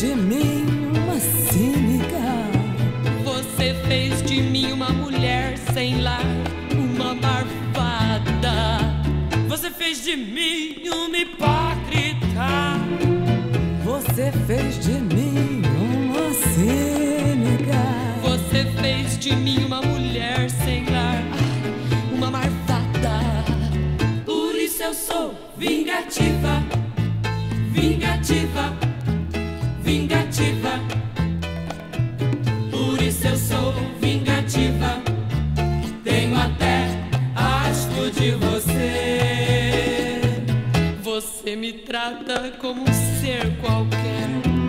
de mim uma cínica. Você fez de mim uma mulher sem lar, uma marvada. Você fez de mim uma hipócrita. Você fez de mim uma cínica. Você fez de mim uma mulher sem lar, uma marvada. Por isso eu sou vingativa, vingativa, vingativa. Por isso eu sou vingativa. Tenho até asco de você. Você me trata como um ser qualquer.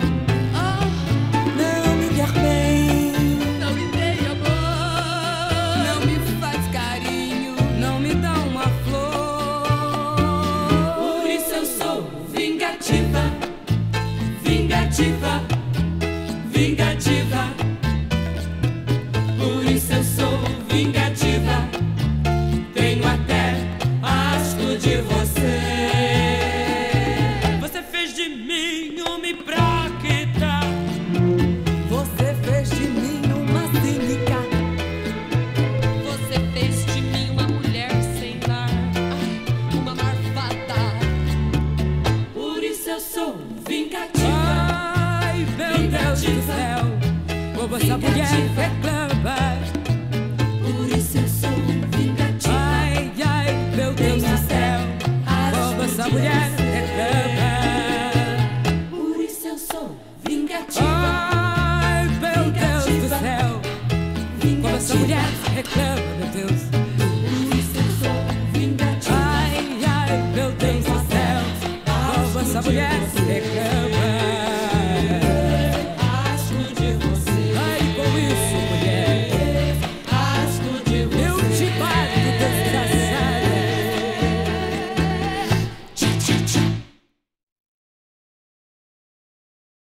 Não me quer bem, Não me dê amor, não me faz carinho, não me dá uma flor. por isso eu sou vingativa, vingativa, vingativa. Por isso eu sou vingativa. Tenho até asco de você. Você fez de mim uma hipócrita. Você fez de mim uma cínica. Você fez de mim uma mulher sem lar, uma marvada. Por isso eu sou vingativa. Ai, meu Deus do céu, como essa mulher reclama. Por isso eu sou vingativa. Ai, ai, meu Deus do céu, como essa mulher reclama. Por isso eu sou vingativa. Ai, meu Deus do céu, como essa mulher reclama, meu Deus. Por isso eu sou vingativa. Ai, ai, meu Deus do céu, como essa mulher reclama.